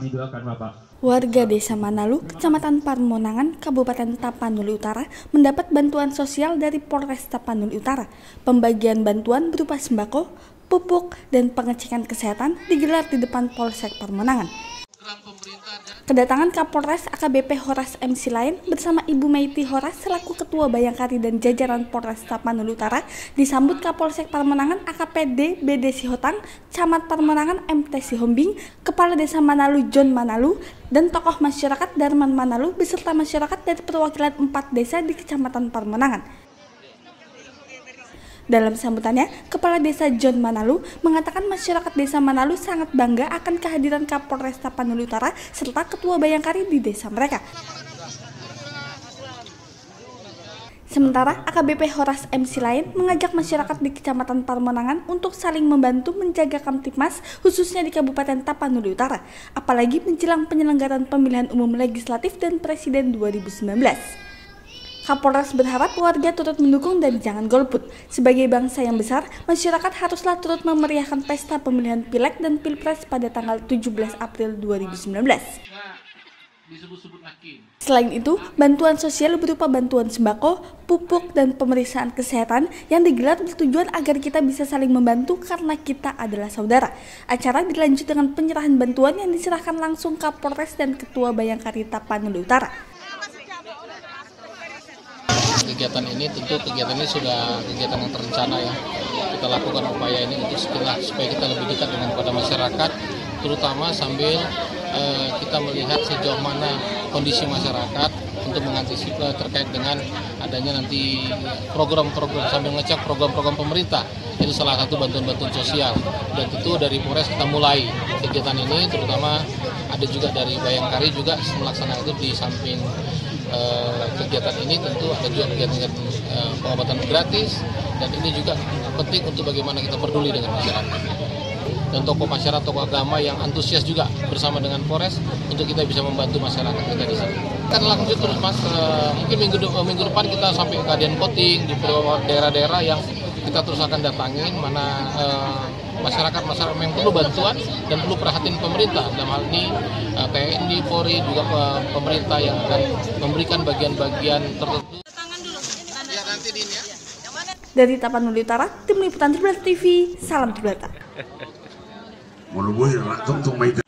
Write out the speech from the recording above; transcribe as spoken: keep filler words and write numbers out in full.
didoakan Bapak. Warga Desa Manalu, Kecamatan Parmonangan, Kabupaten Tapanuli Utara mendapat bantuan sosial dari Polres Tapanuli Utara. Pembagian bantuan berupa sembako, pupuk, dan pengecekan kesehatan digelar di depan Polsek Parmonangan. Kedatangan Kapolres A K B P Horas M Silain bersama Ibu Meiti Horas selaku Ketua Bayangkari dan jajaran Polres Tapanuli Utara disambut Kapolsek Parmonangan A K P D B D Sihotang, Camat Parmonangan M T Sihombing, Kepala Desa Manalu John Manalu, dan tokoh masyarakat Darman Manalu beserta masyarakat dari perwakilan empat desa di Kecamatan Parmonangan. Dalam sambutannya, Kepala Desa John Manalu mengatakan masyarakat Desa Manalu sangat bangga akan kehadiran Kapolres Tapanuli Utara serta Ketua Bayangkari di desa mereka. Sementara A K B P Horas M Silain mengajak masyarakat di Kecamatan Parmonangan untuk saling membantu menjaga Kamtipmas khususnya di Kabupaten Tapanuli Utara, apalagi menjelang penyelenggaraan pemilihan umum legislatif dan presiden dua ribu sembilan belas. Kapolres berharap warga turut mendukung dan jangan golput. Sebagai bangsa yang besar, masyarakat haruslah turut memeriahkan pesta pemilihan Pileg dan Pilpres pada tanggal tujuh belas April dua ribu sembilan belas. Selain itu, bantuan sosial berupa bantuan sembako, pupuk, dan pemeriksaan kesehatan yang digelar bertujuan agar kita bisa saling membantu karena kita adalah saudara. Acara dilanjut dengan penyerahan bantuan yang diserahkan langsung Kapolres dan Ketua Bayangkari Tapanuli Utara. Kegiatan ini tentu kegiatan ini sudah kegiatan yang terencana ya. Kita lakukan upaya ini untuk sekitar, supaya kita lebih dekat dengan pada masyarakat, terutama sambil eh, kita melihat sejauh mana kondisi masyarakat untuk mengantisipasi terkait dengan adanya nanti program-program sambil ngecek program-program pemerintah. Itu salah satu bantuan-bantuan sosial. Dan tentu dari Polres kita mulai kegiatan ini, terutama ada juga dari Bayangkari juga melaksanakan itu di samping Uh, kegiatan ini tentu ada juga kegiatan uh, pengobatan gratis, dan ini juga penting untuk bagaimana kita peduli dengan masyarakat dan tokoh masyarakat, tokoh agama yang antusias juga bersama dengan Polres untuk kita bisa membantu masyarakat kita di sini. Kan lanjut terus Mas, uh, mungkin minggu, de minggu depan kita sampai ke Adian Koting di daerah-daerah yang kita terus akan datangin mana uh, masyarakat-masyarakat yang perlu bantuan dan perlu perhatian pemerintah. Dalam hal ini T N I, Polri, juga pemerintah yang akan memberikan bagian-bagian tertentu. Dari Tapanuli Utara, Tim Liputan Tribrata T V, salam Tribrata.